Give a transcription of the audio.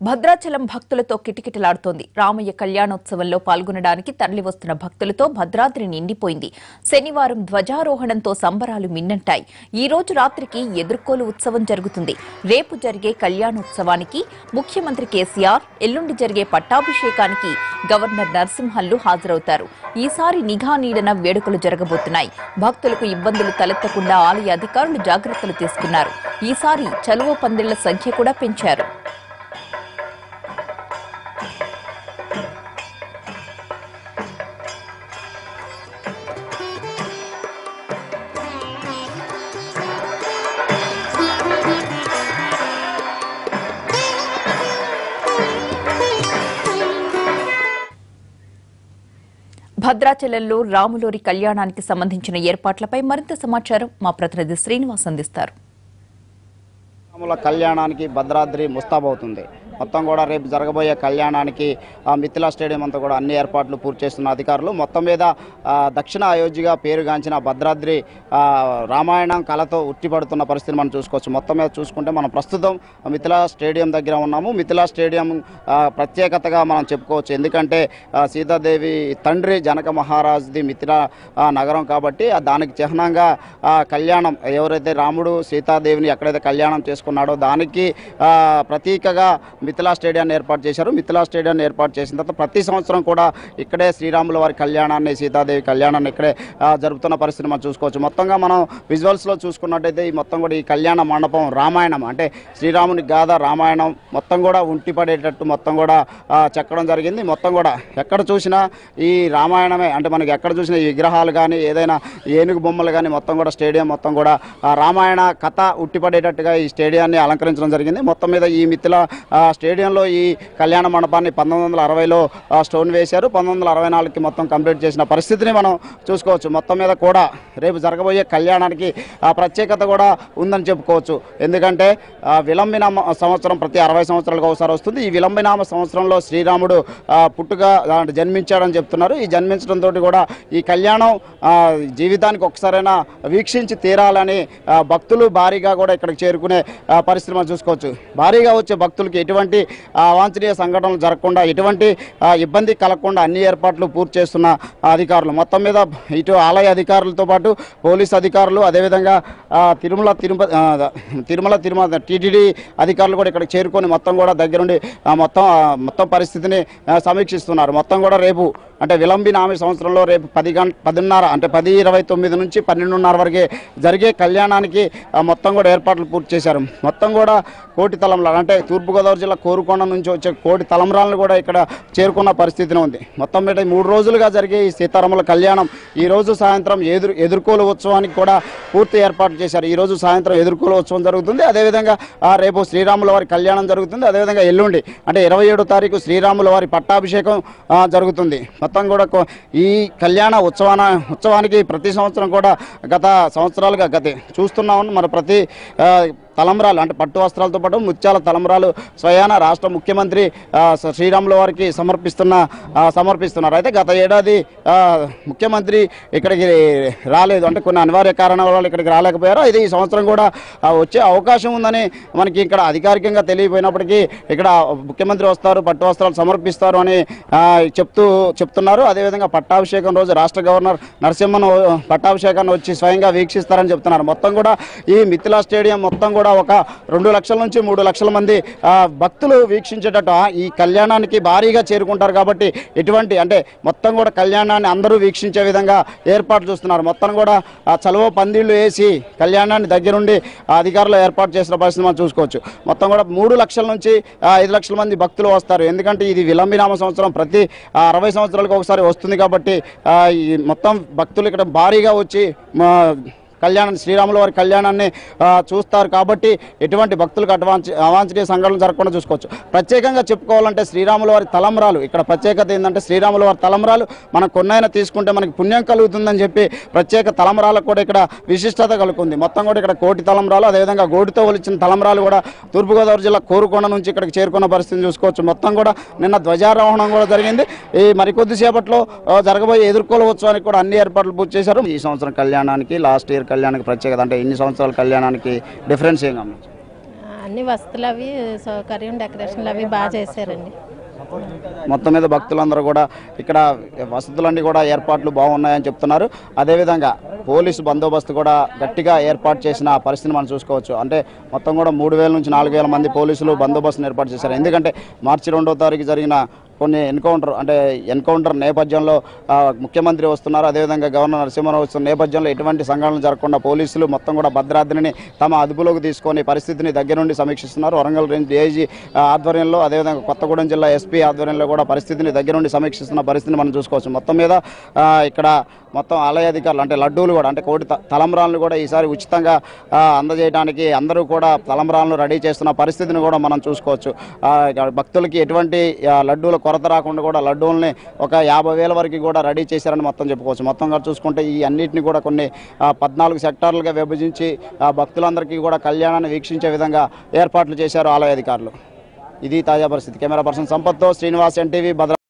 భద్రాచలం భక్తులతో కిటకిటలాడుతోంది. రామయ్య కళ్యాణోత్సవంలో పాల్గొనడానికి తరలివస్తున్న భక్తులతో భద్రాద్రి నిండిపోయింది. శనివారం ధ్వజారోహణంతో సంబరాలు మిన్నంటాయి. ఈ రోజు రాత్రికి ఎదుర్కోలు ఉత్సవం జరుగుతుంది. రేపు జరిగే కళ్యాణోత్సవానికి ముఖ్యమంత్రి కేసీఆర్, ఎల్లుండి జరిగే పట్టాభిషేకానికి గవర్నర్ నరసింహన్లు హాజరవుతారు. ఈసారి నిఘా నీడన వేడుకలు జరగబోతున్నాయి. భక్తులకు ఇబ్బందులు తలెత్తకుండా ఆలయ అధికారులు జాగ్రత్తలు తీసుకున్నారు. ఈసారి చలువ పందిళ్ల సంఖ్య కూడా పెంచారు. భద్రాచలంలో రాములోరి కళ్యాణానికి సంబంధించిన ఏర్పాట్లపై మరింత సమాచారం మా ప్రతినిధి శ్రీనివాస్ అందిస్తారు. రాముల కళ్యాణానికి భద్రాద్రి ముస్తాబవుతుంది. మొత్తం కూడా రేపు జరగబోయే కళ్యాణానికి మిథిలా స్టేడియం అంతా కూడా అన్ని ఏర్పాట్లు పూర్తి చేస్తున్న అధికారులు. మొత్తం మీద దక్షిణ అయోధ్యగా పేరుగాంచిన భద్రాద్రి రామాయణం కళతో ఉట్టిపడుతున్న పరిస్థితిని మనం చూసుకోవచ్చు. మొత్తం మీద చూసుకుంటే మనం ప్రస్తుతం మిథిలా స్టేడియం దగ్గర ఉన్నాము. మిథిలా స్టేడియం ప్రత్యేకతగా మనం చెప్పుకోవచ్చు. ఎందుకంటే సీతాదేవి తండ్రి జనక మహారాజుది మిథిలా నగరం కాబట్టి దానికి చిహ్నంగా కళ్యాణం ఎవరైతే రాముడు సీతాదేవిని ఎక్కడైతే కళ్యాణం చేసుకున్నాడో దానికి ప్రతీకగా మిథిలా స్టేడియాన్ని ఏర్పాటు చేశారు. మిథిలా స్టేడియాన్ని ఏర్పాటు చేసిన తర్వాత ప్రతి సంవత్సరం కూడా ఇక్కడే శ్రీరాముల వారి కళ్యాణాన్ని, సీతాదేవి కళ్యాణాన్ని ఇక్కడే జరుపుతున్న పరిస్థితిని మనం చూసుకోవచ్చు. మొత్తంగా మనం విజువల్స్లో చూసుకున్నట్టయితే ఈ మొత్తం కూడా ఈ కళ్యాణ మండపం రామాయణం అంటే శ్రీరాముని గాథ రామాయణం మొత్తం కూడా ఉంటిపడేటట్టు మొత్తం కూడా చెక్కడం జరిగింది. మొత్తం కూడా ఎక్కడ చూసినా ఈ రామాయణమే అంటే మనకి ఎక్కడ చూసినా ఈ విగ్రహాలు కానీ ఏదైనా ఏనుగు బొమ్మలు కానీ మొత్తం కూడా స్టేడియం మొత్తం కూడా రామాయణ కథ ఉట్టిపడేటట్టుగా ఈ స్టేడియాన్ని అలంకరించడం జరిగింది. మొత్తం మీద ఈ మిథిలా స్టేడియంలో ఈ కళ్యాణ మండపాన్ని 1960లో స్టోన్ వేశారు. 1964కి మొత్తం కంప్లీట్ చేసిన పరిస్థితిని మనం చూసుకోవచ్చు. మొత్తం మీద కూడా రేపు జరగబోయే కళ్యాణానికి ప్రత్యేకత కూడా ఉందని చెప్పుకోవచ్చు. ఎందుకంటే విలంబినామ సంవత్సరం ప్రతి 60 సంవత్సరాలకు ఒకసారి వస్తుంది. ఈ విలంబినామ సంవత్సరంలో శ్రీరాముడు పుట్టుగా జన్మించాడని చెప్తున్నారు. ఈ జన్మించడంతో కూడా ఈ కళ్యాణం జీవితానికి ఒకసారైనా వీక్షించి తీరాలని భక్తులు భారీగా కూడా ఇక్కడికి చేరుకునే పరిస్థితి మనం చూసుకోవచ్చు. భారీగా వచ్చే భక్తులకి ఎటువంటి అవాంఛనీయ సంఘటనలు జరగకుండా ఎటువంటి ఇబ్బంది కలగకుండా అన్ని ఏర్పాట్లు పూర్తి చేస్తున్న అధికారులు. మొత్తం మీద ఇటు ఆలయ అధికారులతో పాటు పోలీస్ అధికారులు అదేవిధంగా తిరుమల టీటీడీ అధికారులు కూడా ఇక్కడికి చేరుకొని మొత్తం కూడా దగ్గరుండి మొత్తం పరిస్థితిని సమీక్షిస్తున్నారు. మొత్తం కూడా రేపు అంటే విలంబినామ సంవత్సరంలో రేపు 10:30 అంటే 10:29 నుంచి 12:30 వరకే జరిగే కళ్యాణానికి మొత్తం కూడా ఏర్పాట్లు పూర్తి చేశారు. మొత్తం కూడా కోటి తలంబ్రాలు అంటే తూర్పుగోదావరి జిల్లా కోరుకొండ నుంచి వచ్చే కోటి తలంబ్రాలను కూడా ఇక్కడ చేరుకున్న పరిస్థితిని ఉంది. మొత్తం మీద 3 రోజులుగా జరిగే ఈ సీతారాముల కళ్యాణం ఈ రోజు సాయంత్రం ఎదుర్కోలు ఉత్సవానికి కూడా పూర్తి ఏర్పాటు చేశారు. ఈ రోజు సాయంత్రం ఎదుర్కోలు ఉత్సవం జరుగుతుంది. అదేవిధంగా రేపు శ్రీరాముల వారి కళ్యాణం జరుగుతుంది. అదేవిధంగా ఎల్లుండి అంటే 27వ తారీఖు శ్రీరాముల వారి పట్టాభిషేకం జరుగుతుంది. మొత్తం కూడా ఈ కళ్యాణ ఉత్సవానికి ప్రతి సంవత్సరం కూడా గత సంవత్సరాలుగా చూస్తున్నాము. మన ప్రతి తలంబ్రాలు అంటే పట్టు వస్త్రాలతో పాటు ముత్యాల తలంబ్రాలు స్వయాన రాష్ట్ర ముఖ్యమంత్రి శ్రీరాముల వారికి సమర్పిస్తున్నారు. అయితే గత ఏడాది ముఖ్యమంత్రి ఇక్కడికి రాలేదు అంటే కొన్ని అనివార్య కారణాల వల్ల ఇక్కడికి రాలేకపోయారు. అయితే ఈ సంవత్సరం కూడా వచ్చే అవకాశం ఉందని మనకి ఇక్కడ అధికారికంగా తెలియపోయినప్పటికీ ఇక్కడ ముఖ్యమంత్రి వస్తారు, పట్టు వస్త్రాలు సమర్పిస్తారు అని చెప్తున్నారు. అదేవిధంగా పట్టాభిషేకం రోజు రాష్ట్ర గవర్నర్ నరసింహన్ పట్టాభిషేకాన్ని వచ్చి స్వయంగా వీక్షిస్తారని చెప్తున్నారు. మొత్తం కూడా ఈ మిథిలా స్టేడియం మొత్తం కూడా ఒక 2 లక్షల నుంచి 3 లక్షల మంది భక్తులు వీక్షించేటట్టు ఈ కళ్యాణానికి భారీగా చేరుకుంటారు. కాబట్టి ఎటువంటి అంటే మొత్తం కూడా కళ్యాణాన్ని అందరూ వీక్షించే విధంగా ఏర్పాటు చూస్తున్నారు. మొత్తం కూడా చలువ పందిళ్లు వేసి కళ్యాణాన్ని దగ్గరుండి అధికారులు ఏర్పాటు చేసిన పరిస్థితి మనం చూసుకోవచ్చు. మొత్తం కూడా 3 లక్షల నుంచి 5 లక్షల మంది భక్తులు వస్తారు. ఎందుకంటే ఇది విలంబినామ సంవత్సరం ప్రతి 60 సంవత్సరాలకు ఒకసారి వస్తుంది కాబట్టి ఈ మొత్తం భక్తులు ఇక్కడ భారీగా వచ్చి శ్రీరాముల వారి కళ్యాణాన్ని చూస్తారు. కాబట్టి ఎటువంటి భక్తులకు అవాంఛనీయ సంఘటనలు జరగకుండా చూసుకోవచ్చు. ప్రత్యేకంగా చెప్పుకోవాలంటే శ్రీరాముల వారి తలంబ్రాలు ఇక్కడ ప్రత్యేకత ఏంటంటే శ్రీరాముల వారి తలంబ్రాలు మనం కొన్నైనా తీసుకుంటే మనకి పుణ్యం కలుగుతుందని చెప్పి ప్రత్యేక తలంబ్రాలకు కూడా ఇక్కడ విశిష్టత కలుగుతుంది. మొత్తం కూడా ఇక్కడ కోటి తలంబ్రాలు అదేవిధంగా గోడితో ఒలిచిన తలంబ్రాలు కూడా తూర్పుగోదావరి జిల్లా కోరుకొండ నుంచి ఇక్కడికి చేరుకున్న పరిస్థితిని చూసుకోవచ్చు. మొత్తం కూడా నిన్న ధ్వజారోహణం కూడా జరిగింది. ఈ మరికొద్దిసేపట్లో జరగబోయే ఎదుర్కోలు ఉత్సవానికి కూడా అన్ని ఏర్పాట్లు పూర్తి చేశారు. ఈ సంవత్సరం కళ్యాణానికి లాస్ట్ ఇయర్ కళ్యాణానికి ప్రత్యేకత అంటే ఇన్ని సంవత్సరాల కళ్యాణానికి డిఫరెన్స్ ఏం గమనించారు? అన్ని వస్తువులు అవి సౌకర్యం డెకరేషన్లు అవి బాగా చేశారండి. మొత్తం మీద భక్తులందరూ కూడా ఇక్కడ వసతులన్నీ కూడా ఏర్పాట్లు బాగున్నాయని చెప్తున్నారు. అదేవిధంగా పోలీసు బందోబస్తు కూడా గట్టిగా ఏర్పాటు చేసిన పరిస్థితిని మనం చూసుకోవచ్చు. అంటే మొత్తం కూడా 3000 నుంచి 4000 మంది పోలీసులు బందోబస్తును ఏర్పాటు చేశారు. ఎందుకంటే మార్చి 2వ తారీఖు జరిగిన కొన్ని ఎన్కౌంటర్ నేపథ్యంలో ముఖ్యమంత్రి వస్తున్నారు, అదేవిధంగా గవర్నర్ నరసింహరావు వస్తున్న నేపథ్యంలో ఎటువంటి సంఘటనలు జరగకుండా పోలీసులు మొత్తం కూడా భద్రాద్రిని తమ అదుపులోకి తీసుకొని పరిస్థితిని దగ్గర నుండి సమీక్షిస్తున్నారు. వరంగల్ రేంజ్ డీఐజీ ఆధ్వర్యంలో, అదేవిధంగా కొత్తగూడెం జిల్లా ఎస్పీ ఆధ్వర్యంలో కూడా పరిస్థితిని దగ్గర నుండి సమీక్షిస్తున్న పరిస్థితిని మనం చూసుకోవచ్చు. మొత్తం మీద ఇక్కడ మొత్తం ఆలయ అధికారులు అంటే లడ్డూలు కూడా అంటే కోటి తలంబ్రాలను కూడా ఈసారి ఉచితంగా అందజేయడానికి అందరూ కూడా తలంబ్రాలను రెడీ చేస్తున్న పరిస్థితిని కూడా మనం చూసుకోవచ్చు. భక్తులకి ఎటువంటి లడ్డూల కొరత రాకుండా కూడా లడ్డూలని ఒక 50,000 వరకు కూడా రెడీ చేశారని మొత్తం చెప్పుకోవచ్చు. మొత్తంగా చూసుకుంటే ఈ అన్నింటినీ కూడా కొన్ని 14 సెక్టార్లుగా విభజించి భక్తులందరికీ కూడా కళ్యాణాన్ని వీక్షించే విధంగా ఏర్పాట్లు చేశారు ఆలయ అధికారులు. ఇది తాజా పరిస్థితి. కెమెరా పర్సన్ సంపత్తో శ్రీనివాస్, ఎన్టీవీ, భద్రాద్రి.